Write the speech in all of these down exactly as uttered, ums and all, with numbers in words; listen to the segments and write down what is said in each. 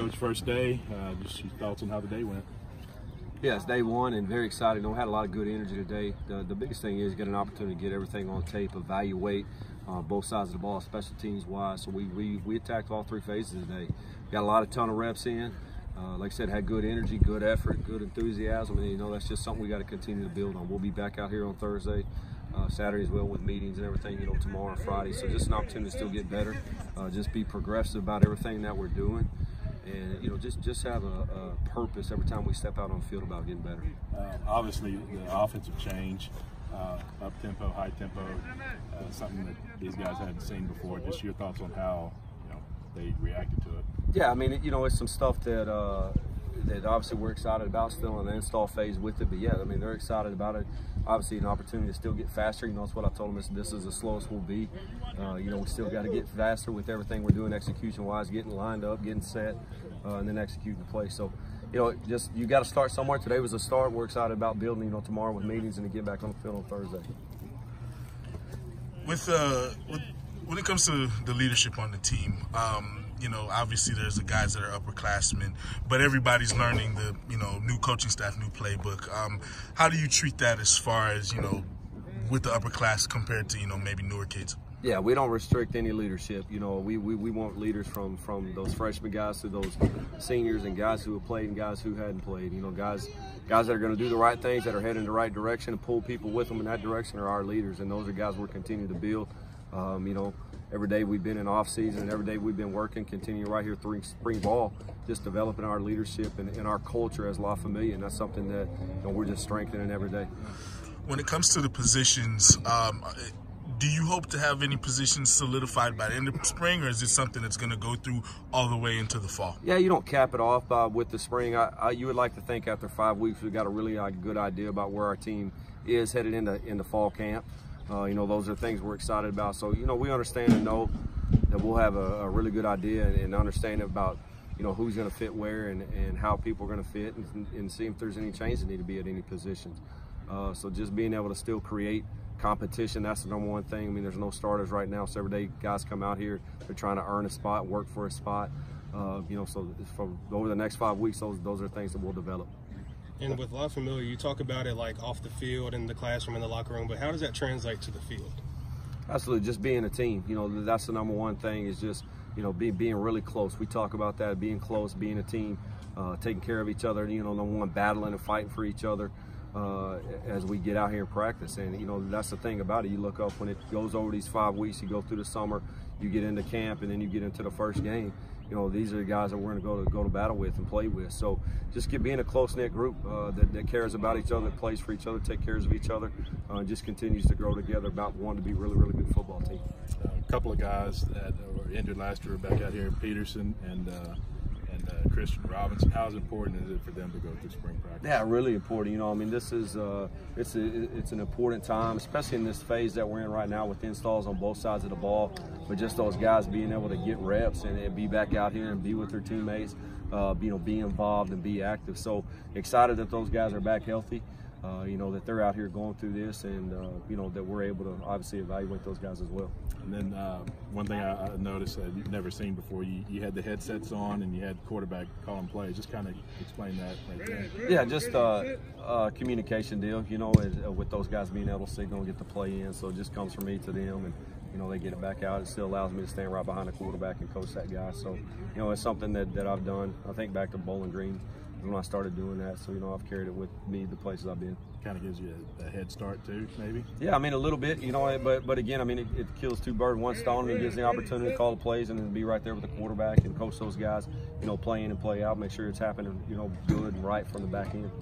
Coach, first day, uh, just your thoughts on how the day went. Yeah, it's day one and very excited. You know, had a lot of good energy today. The, the biggest thing is get an opportunity to get everything on tape, evaluate uh, both sides of the ball, special teams wise. So we, we, we attacked all three phases today. Got a lot of ton of reps in. Uh, like I said, had good energy, good effort, good enthusiasm, and you know that's just something we got to continue to build on. We'll be back out here on Thursday, uh, Saturday as well with meetings and everything. You know, tomorrow and Friday. So just an opportunity to still get better, uh, just be progressive about everything that we're doing, and you know just just have a, a purpose every time we step out on the field about getting better. Uh, obviously, the offensive change, uh, up tempo, high tempo, uh, something that these guys hadn't seen before. Just your thoughts on how you know they reacted to it. Yeah, I mean, you know, it's some stuff that uh, that obviously we're excited about, still in the install phase with it. But yeah, I mean, they're excited about it. Obviously, an opportunity to still get faster. You know, that's what I told them. This, this is the slowest we'll be. Uh, you know, we still got to get faster with everything we're doing execution-wise, getting lined up, getting set, uh, and then executing the play. So, you know, just you got to start somewhere. Today was a start. We're excited about building. You know, tomorrow with meetings and to get back on the field on Thursday. With uh, with, when it comes to the leadership on the team. Um, You know, obviously there's the guys that are upperclassmen, but everybody's learning the, you know, new coaching staff, new playbook. Um, how do you treat that as far as, you know, with the upper class compared to, you know, maybe newer kids? Yeah, we don't restrict any leadership. You know, we, we, we want leaders from, from those freshman guys to those seniors and guys who have played and guys who hadn't played. You know, guys guys that are going to do the right things, that are heading in the right direction and pull people with them in that direction are our leaders, and those are guys we're continuing to build. Um, you know, every day we've been in off season, and every day we've been working, continue right here through spring ball, just developing our leadership and, and our culture as La Familia, and that's something that you know, we're just strengthening every day. When it comes to the positions, um, do you hope to have any positions solidified by the end of spring, or is it something that's going to go through all the way into the fall? Yeah, you don't cap it off uh, with the spring. I, I, you would like to think after five weeks we've got a really uh, good idea about where our team is headed into into fall camp. Uh, you know, those are things we're excited about. So, you know, we understand and know that we'll have a, a really good idea and, and understanding about, you know, who's going to fit where and, and how people are going to fit and, and see if there's any change that need to be at any positions. Uh, so just being able to still create competition, that's the number one thing. I mean, there's no starters right now, so every day guys come out here, they're trying to earn a spot, work for a spot. Uh, you know, so for over the next five weeks, those, those are things that we'll develop. And with La Familia, you talk about it like off the field, in the classroom, in the locker room, but how does that translate to the field? Absolutely, just being a team. You know, that's the number one thing is just, you know, be, being really close. We talk about that, being close, being a team, uh, taking care of each other, you know, number one, battling and fighting for each other uh, as we get out here and practice. And, you know, that's the thing about it. You look up when it goes over these five weeks, you go through the summer, you get into camp, and then you get into the first game. You know, these are the guys that we're going to go to go to battle with and play with. So just get being a close-knit group uh, that, that cares about each other, that plays for each other, take care of each other, uh, and just continues to grow together about wanting to be a really, really good football team. Uh, a couple of guys that were injured last year are back out here, Peterson and uh, and uh, Christian Robinson. How important is it for them to go through spring practice? Yeah, really important. You know, I mean, this is uh, it's a, it's an important time, especially in this phase that we're in right now with installs on both sides of the ball. But just those guys being able to get reps and, and be back out here and be with their teammates, uh, you know, be involved and be active. So excited that those guys are back healthy. Uh, you know, that they're out here going through this, and uh, you know that we're able to obviously evaluate those guys as well. And then uh, one thing I, I noticed that you've never seen before, you, you had the headsets on and you had quarterback calling plays. Just kind of explain that right there. Yeah, just uh, uh, communication deal, you know, is, uh, with those guys being able to signal and get the play in. So it just comes from me to them, and you know, they get it back out. It still allows me to stand right behind the quarterback and coach that guy. So, you know, it's something that, that I've done. I think back to Bowling Green when I started doing that. So, you know, I've carried it with me the places I've been. Kind of gives you a, a head start too, maybe? Yeah, I mean, a little bit, you know, but but again, I mean, it, it kills two birds, one stone. It gives the opportunity to call the plays and then be right there with the quarterback and coach those guys, you know, play in and play out, make sure it's happening, you know, good and right from the back end.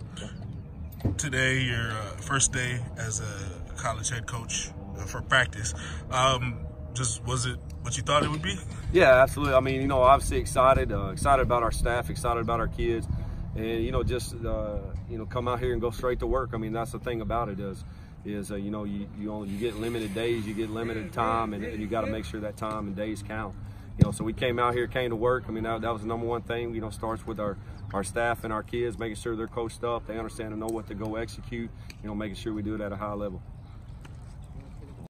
Yeah. Today, your uh, first day as a college head coach uh, for practice. Um, just was it what you thought it would be? Yeah, absolutely. I mean, you know, obviously excited, uh, excited about our staff, excited about our kids. And, you know, just, uh, you know, come out here and go straight to work. I mean, that's the thing about it is, is uh, you know, you, you, only, you get limited days, you get limited time, and, and you got to make sure that time and days count. You know, so we came out here, came to work. I mean, that, that was the number one thing, you know, starts with our, our staff and our kids, making sure they're coached up, they understand and know what to go execute, you know, making sure we do it at a high level.